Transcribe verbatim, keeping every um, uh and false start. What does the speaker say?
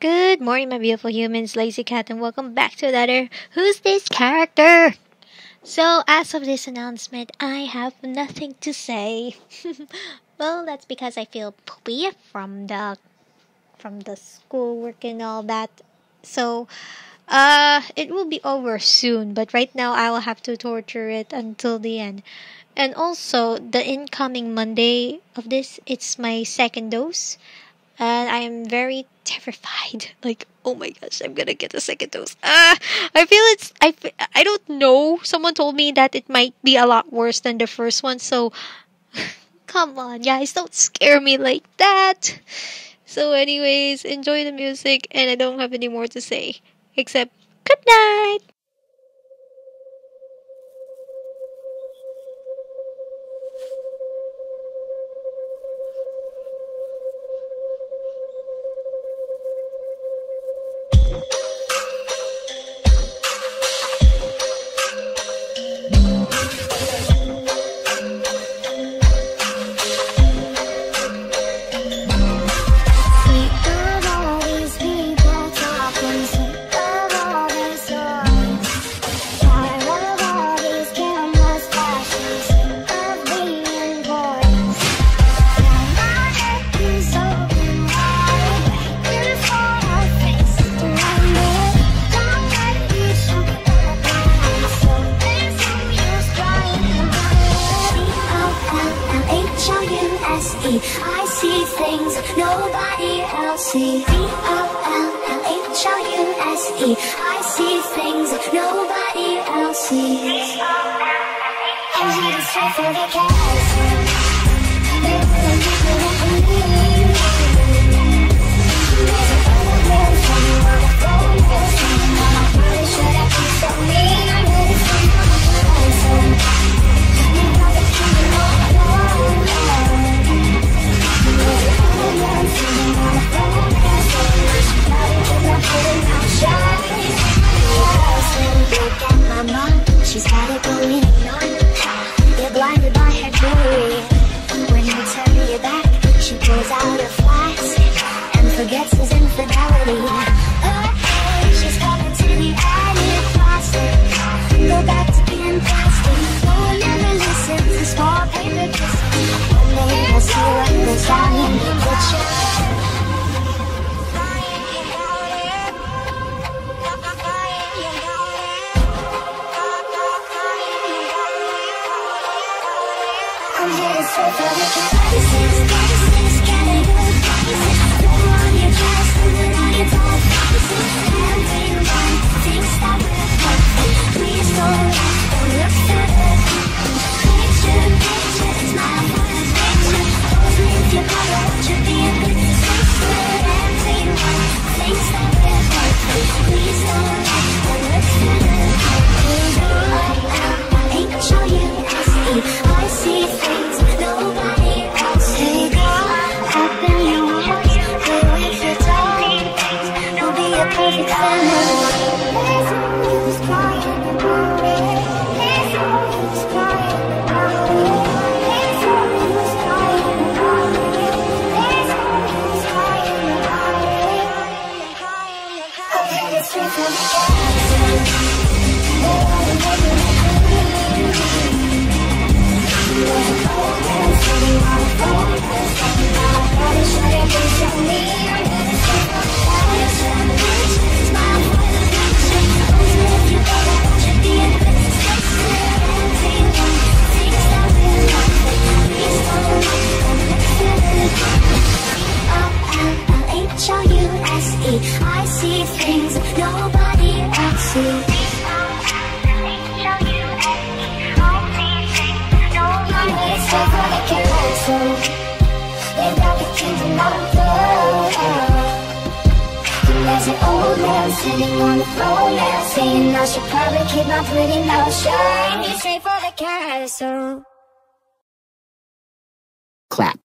Good morning, my beautiful humans, Lazy Cat, and welcome back to another Who's This Character? So, as of this announcement, I have nothing to say. Well, that's because I feel poopy from the from the schoolwork and all that. So, uh, it will be over soon, but right now I will have to torture it until the end. And also, the incoming Monday of this, it's my second dose. And I am very terrified. Like, oh my gosh, I'm gonna get a second dose. Ah, I feel it's. I. fe- I don't know. Someone told me that it might be a lot worse than the first one. So, come on, guys, don't scare me like that. So, anyways, enjoy the music, and I don't have any more to say except good night. Think of all these people talking, think of all their stories. Tired of all these cameras flashing, sick of being boys. Now my neck is open wide, waiting for our face to remember. Don't let me show you up around, so there's no use crying about it. B O L L H O U S E, I see things nobody else sees. B O L L H O U S E, I see things nobody else sees. I'm headed straight for the castle. There's an old man standing on the phone, saying, "Mama, probably should have been so mean." I'm headed straight for the castle. You got the kingdom all alone. There's an old man standing on the phone, saying, "I should probably keep my head out shut." Look at my mom, she's got it going on. You're blinded by her jewelry. When you turn your back, she pulls out her flask and forgets his infidelity. Oh, she's coming to the end of plastic. Go back to being plastic. No one ever listens to small paper kisses. One day you'll see what goes down in the picture. I'm headed straight for the places, places, getting good places. Throw on your dress and then on your top faces. Everyone thinks that we're perfect. Please don't look for it. Picture, picture, smile for the picture. Pose with your brother, watch you be a good sister. Everyone thinks that we're perfect. Please don't look for it. H O U S E, I see things nobody else sees. Open your heart, play with your toys. You'll be a perfect family. There's no use crying about it. There's no use crying about it. There's no use crying about it. There's no use crying about it. I'm headed straight for the castle. There's an old man sitting on the phone, saying, "Mama, probably should have been so mean." I'm headed straight for the castle. Smile for the picture. Pose with your brother, watch you be a good sister. Everyone thinks that we're perfect. Please don't look for it. B O L L H O U S E, I see things nobody else sees. It's straight for the castle. They've got the kingdom on the floor. And there's an old man sitting on the throne now, saying, "I should probably keep my pretty mouth shut." It's straight for the castle. Clap.